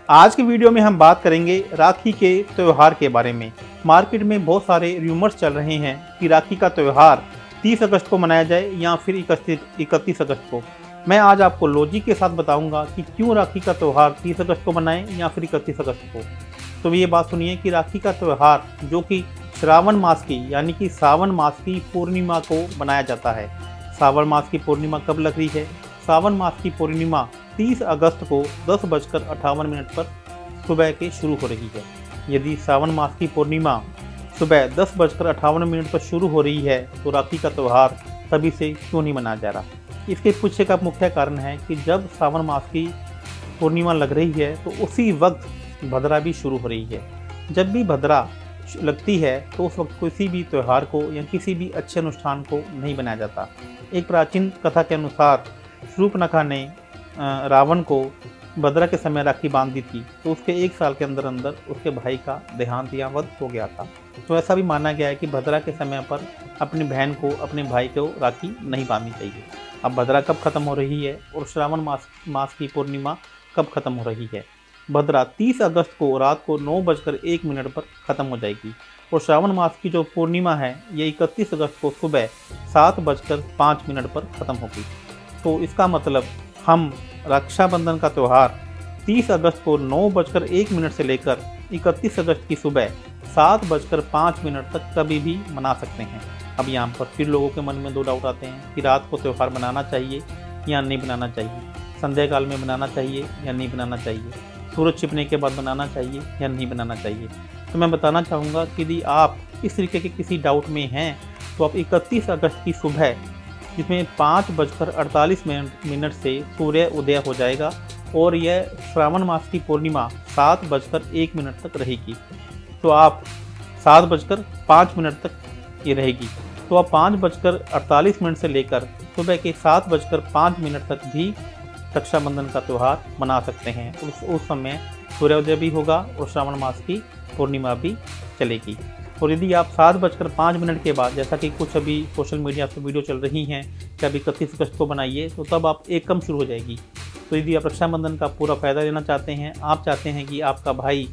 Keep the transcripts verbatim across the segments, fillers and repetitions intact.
आज की वीडियो में हम बात करेंगे राखी के त्यौहार के बारे में। मार्केट में बहुत सारे रूमर्स चल रहे हैं कि राखी का त्यौहार तीस अगस्त को मनाया जाए या फिर इकतीस अगस्त को। मैं आज आपको लॉजिक के साथ बताऊंगा कि क्यों राखी का त्यौहार तीस अगस्त को मनाएं या फिर इकतीस अगस्त को। तो ये बात सुनिए कि राखी का त्यौहार जो कि श्रावण मास की यानी कि सावन मास की पूर्णिमा को मनाया जाता है। सावन मास की पूर्णिमा कब लग रही है? सावन मास की पूर्णिमा तीस अगस्त को दस बजकर अट्ठावन मिनट पर सुबह के शुरू हो रही है। यदि सावन मास की पूर्णिमा सुबह दस बजकर अट्ठावन मिनट पर शुरू हो रही है तो राखी का त्यौहार तभी से क्यों नहीं मनाया जा रहा? इसके पीछे का मुख्य कारण है कि जब सावन मास की पूर्णिमा लग रही है तो उसी वक्त भद्रा भी शुरू हो रही है। जब भी भद्रा लगती है तो उस वक्त किसी भी त्यौहार को या किसी भी अच्छे अनुष्ठान को नहीं बनाया जाता। एक प्राचीन कथा के अनुसार शूर्पणखा ने रावण को भद्रा के समय राखी बांध दी थी तो उसके एक साल के अंदर अंदर उसके भाई का देहांत या वध हो गया था। तो ऐसा भी माना गया है कि भद्रा के समय पर अपनी बहन को अपने भाई को राखी नहीं बांधनी चाहिए। अब भद्रा कब खत्म हो रही है और श्रावण मास मास की पूर्णिमा कब खत्म हो रही है? भद्रा तीस अगस्त को रात को नौ बजकर एक मिनट पर ख़त्म हो जाएगी और श्रावण मास की जो पूर्णिमा है ये इकतीस अगस्त को सुबह सात बजकर पाँच मिनट पर ख़त्म होगी। तो इसका मतलब हम रक्षाबंधन का त्यौहार तीस अगस्त को नौ बजकर एक मिनट से लेकर इकतीस अगस्त की सुबह सात बजकर पाँच मिनट तक कभी भी मना सकते हैं। अब यहाँ पर फिर लोगों के मन में दो डाउट आते हैं कि रात को त्यौहार मनाना चाहिए या नहीं बनाना चाहिए, संध्या काल में बनाना चाहिए या नहीं बनाना चाहिए, सूरज छिपने के बाद बनाना चाहिए या नहीं बनाना चाहिए। तो मैं बताना चाहूँगा कि यदि आप इस तरीके के किसी डाउट में हैं तो आप इकतीस अगस्त की सुबह जिसमें पाँच बजकर अड़तालीस मिनट मिनट से सूर्य उदय हो जाएगा और यह श्रावण मास की पूर्णिमा सात बजकर एक मिनट तक रहेगी। तो आप सात बजकर पाँच मिनट तक ये रहेगी तो आप पाँच बजकर अड़तालीस मिनट से लेकर सुबह के सात बजकर पाँच मिनट तक भी रक्षाबंधन का त्यौहार मना सकते हैं। उस उस समय सूर्योदय भी होगा और श्रावण मास की पूर्णिमा भी चलेगी। और यदि आप सात बजकर पाँच मिनट के बाद, जैसा कि कुछ अभी सोशल मीडिया पर वीडियो चल रही हैं कि अभी इकतीस अगस्त को बनाइए, तो तब आप एक कम शुरू हो जाएगी। तो यदि आप रक्षाबंधन का पूरा फ़ायदा लेना चाहते हैं, आप चाहते हैं कि आपका भाई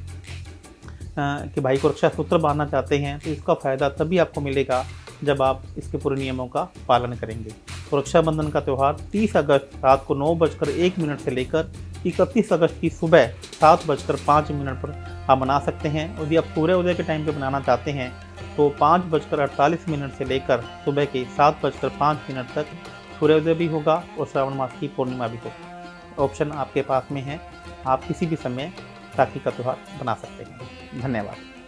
कि भाई को रक्षा सूत्र बांधना चाहते हैं, तो इसका फ़ायदा तभी आपको मिलेगा जब आप इसके पूरे नियमों का पालन करेंगे। तो रक्षाबंधन का त्यौहार तीस अगस्त रात को नौ बजकर एक मिनट से लेकर इकतीस अगस्त की सुबह सात बजकर पाँच मिनट पर आप मना सकते हैं। यदि आप सूर्योदय के टाइम पे बनाना चाहते हैं तो पाँच बजकर अड़तालीस मिनट से लेकर सुबह के सात बजकर पाँच मिनट तक सूर्योदय भी होगा और श्रावण मास की पूर्णिमा भी होगी। ऑप्शन आपके पास में है, आप किसी भी समय राखी का त्यौहार बना सकते हैं। धन्यवाद।